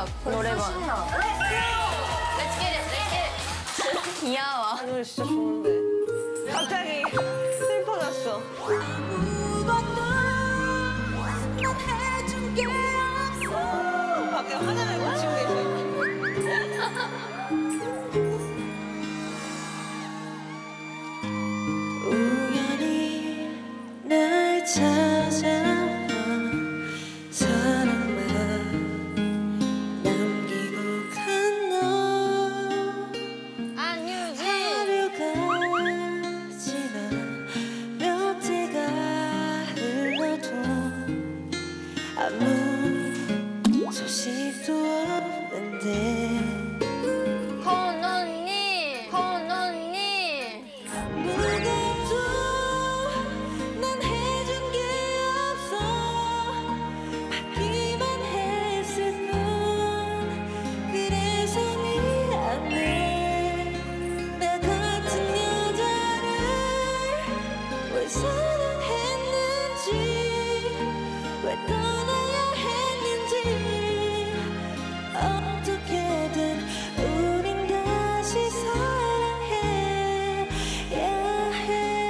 야, 노래방. 신나. Let's get it, let's get it. 귀여워. 아, 노래 진짜 좋은데. 갑자기 슬퍼졌어. 아무것도 난 해준 게 없어. 밖에 화장을 고치고 계셔. 우연히 날 찾아와 사랑만 남기고 간 너. 안유진. 하루가 지나 몇 해가 흘러도 아무 소식도 없는데 건 언니, 건 언니. 아무것도 난 해준 게 없어 받기만 했을 뿐 그래서 미안해 나 같은 여자를 왜 사랑했는지 왜 떠나야 했는지 어떻게든 우린 다시 사랑해야 해.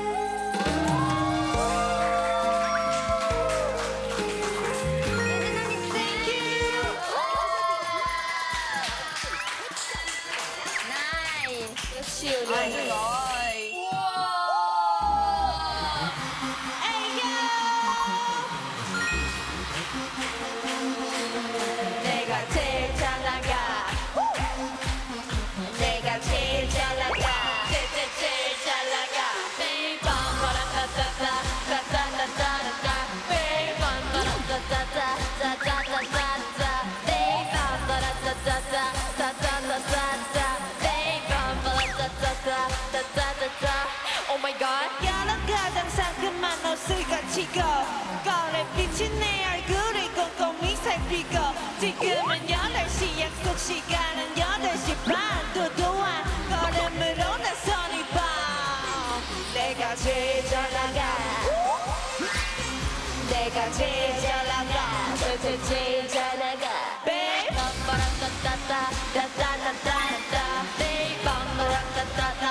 나이스. 역시 우리 아주 나이. 내가 제일 잘 나가 내가 제일 잘 나가 제일 잘 나가 매일 밤 바라따따따 따따따따따 매일 밤 바라따따따 따따따따따 매일 밤 바라따따따 따따따따따 매일 밤 바라따따따 따따따따 Oh my god 여러 가장 상큼한 옷을 갖추고 거울에 비친 내 얼굴을 꼼꼼히 살피고 지금은 8시 약속 시간은 8시 반 도도한 걸음으로 나선 이 밤 내가 제일 잘 나가 내가 제일 잘 나가 제일 잘 나가 Babe 빰빠라따따따 따따따따따 Babe 빰빠라따따